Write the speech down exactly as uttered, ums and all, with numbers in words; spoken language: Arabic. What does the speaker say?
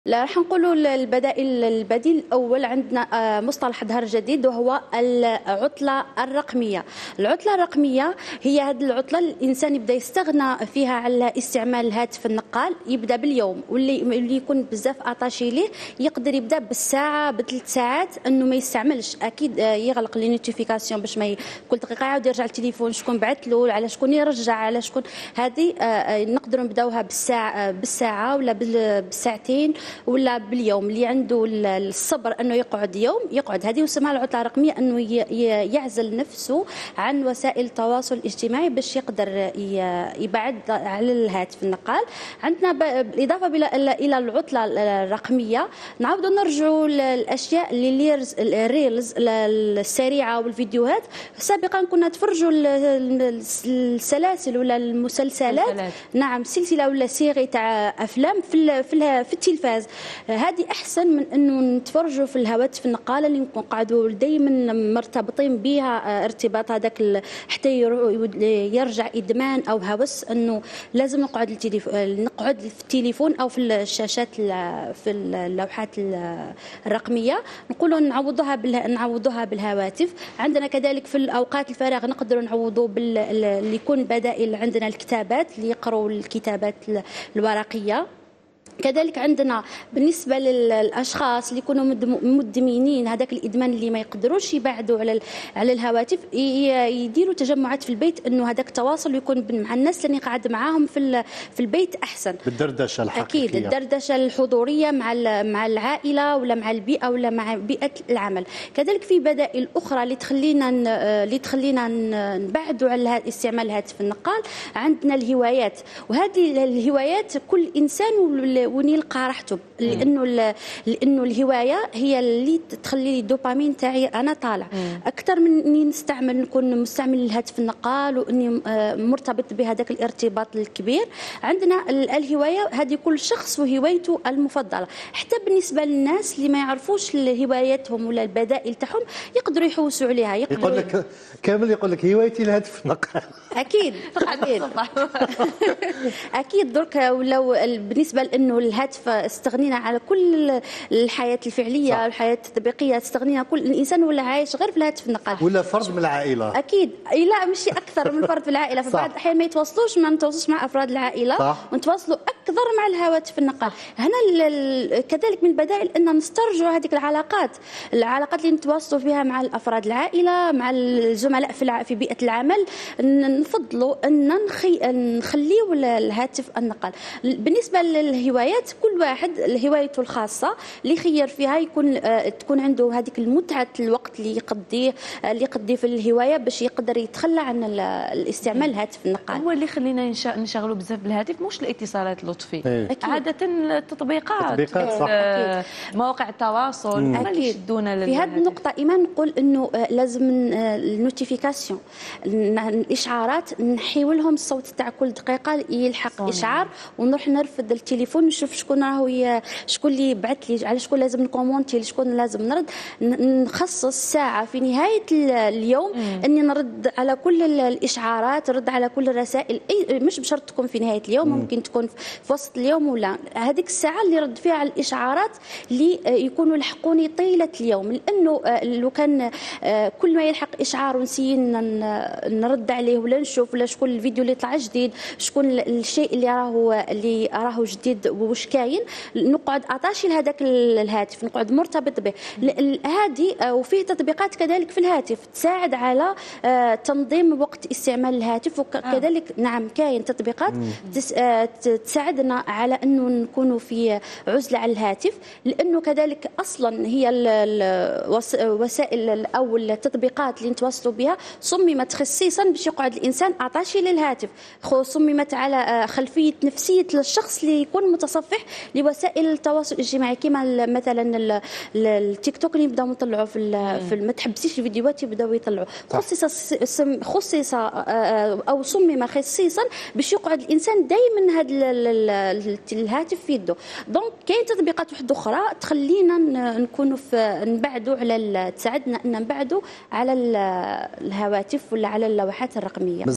لا، راح نقولوا البدائل. البديل الاول عندنا مصطلح ظهر جديد وهو العطله الرقميه. العطله الرقميه هي هذه العطله الانسان يبدا يستغنى فيها على استعمال الهاتف النقال، يبدا باليوم واللي اللي يكون بزاف اطاشي ليه يقدر يبدا بالساعه بثلاث ساعات انه ما يستعملش. اكيد يغلق لي نوتيفيكاسيون باش ما كل دقيقه يعاود يرجع التليفون شكون بعث له، على شكون يرجع، على شكون. هذه نقدروا نبداوها بالساعه بالساعه ولا بالساعتين ولا باليوم. اللي عنده الصبر انه يقعد يوم يقعد. هذه يسمى العطله الرقميه، انه يعزل نفسه عن وسائل التواصل الاجتماعي باش يقدر يبعد على الهاتف النقال. عندنا بالاضافه الى العطله الرقميه نعاودوا نرجعوا للاشياء اللي الريلز السريعه والفيديوهات. سابقا كنا نتفرجوا السلاسل ولا المسلسلات، نعم سلسله ولا سيري تاع افلام في في التلفاز. هذه احسن من انه نتفرجوا في الهواتف النقاله اللي نكون قاعدوا دائما مرتبطين بها ارتباط هذاك حتى يرجع ادمان او هوس، انه لازم نقعد نقعد في التليفون او في الشاشات في اللوحات الرقميه. نقولوا نعوضوها نعوضوها بالهواتف. عندنا كذلك في الاوقات الفراغ نقدروا نعوضوا اللي يكون بدائل. عندنا الكتابات اللي يقروا الكتابات الورقيه. كذلك عندنا بالنسبه للاشخاص اللي يكونوا مدمنين هذاك الادمان اللي ما يقدروش يبعدوا على على الهواتف، يديروا تجمعات في البيت انه هذاك التواصل يكون مع الناس اللي قاعد معاهم في في البيت احسن. بالدردشه الحقيقيه. اكيد الدردشه الحضوريه مع مع العائله ولا مع البيئه ولا مع بيئه العمل. كذلك في بدائل اخرى اللي تخلينا اللي تخلينا نبعدوا على استعمال الهاتف النقال. عندنا الهوايات، وهذه الهوايات كل انسان وين يلقى راحته، لانه لانه الهوايه هي اللي تخلي لي الدوبامين تاعي انا طالع اكثر من اني نستعمل نكون مستعمل الهاتف النقال واني مرتبط بهذاك الارتباط الكبير. عندنا الهوايه هذه كل شخص وهوايته المفضله. حتى بالنسبه للناس اللي ما يعرفوش هواياتهم ولا البدائل تاعهم يقدروا يحوسوا عليها. يقول لك كامل يقول لك هوايتي الهاتف النقال. اكيد اكيد اكيد. درك ولو بالنسبه لانه الهاتف استغنينا على كل الحياه الفعليه والحياه التطبيقيه، استغنينا كل الانسان ولا عايش غير في الهاتف النقال. ولا فرد من العائله. اكيد لا مش اكثر من فرد في العائله. في بعض الاحيان ما يتواصلوش ما نتواصلوش مع افراد العائله ونتواصلوا اكثر مع الهواتف النقال. هنا كذلك من البدائل ان نسترجعوا هذيك العلاقات العلاقات اللي نتواصلوا فيها مع الافراد العائله مع الزملاء في في بيئه العمل. نفضلوا ان نخي... نخليوا الهاتف النقال. بالنسبه للهوايات كل واحد هوايته الخاصه اللي يخير فيها يكون آه تكون عنده هذيك المتعه الوقت اللي يقضيه آه اللي يقضيه في الهوايه باش يقدر يتخلى عن الاستعمال الهاتف النقال. هو اللي خلينا نشغلوا بزاف بالهاتف مش الاتصالات لطفي. إيه. عاده التطبيقات التطبيقات صح. آه مواقع التواصل هما اللي يشدونا. في هذه النقطه ايمان نقول انه آه لازم آه النوتيفيكاسيون الاشعارات نحيو لهم الصوت تاع كل دقيقه يلحق صوني. اشعار ونروح نرفد التليفون نشوف شكون راهو شكون اللي بعث لي، على شكون لازم نكومونتي، شكون لازم نرد. نخصص ساعه في نهايه اليوم مم. اني نرد على كل الاشعارات، نرد على كل الرسائل. اي مش بشرط تكون في نهايه اليوم، مم. ممكن تكون في وسط اليوم ولا هذيك الساعه اللي رد فيها على الاشعارات اللي يكونوا لحقوني طيله اليوم. لانه لو كان كل ما يلحق اشعار ونسينا نرد عليه ولا نشوف ولا شكون الفيديو اللي طلع جديد، شكون الشيء اللي راهو اللي راهو جديد وش كاين، نقعد اطاشي لهذاك الهاتف نقعد مرتبط به. هذه وفيه تطبيقات كذلك في الهاتف تساعد على تنظيم وقت استعمال الهاتف. وكذلك آه. نعم كاين تطبيقات تساعدنا على انه نكونوا في عزله على الهاتف. لانه كذلك اصلا هي الوسائل او التطبيقات اللي نتواصلوا بها صممت خصيصا باش يقعد الانسان اطاشي للهاتف. صممت على خلفيه نفسيه الشخص اللي يكون متصفح لوسائل التواصل الاجتماعي، كما مثلا التيك توك اللي يبداو يطلعوا في في ما تحبسيش الفيديوهات يبداو يطلعوا. خصص خصص او صمم خصيصا باش يقعد الانسان دائما هذا الهاتف في يده. دونك كاين تطبيقات واحده اخرى تخلينا نكونوا نبعدوا على تساعدنا ان نبعدوا على الهواتف ولا على اللوحات الرقميه.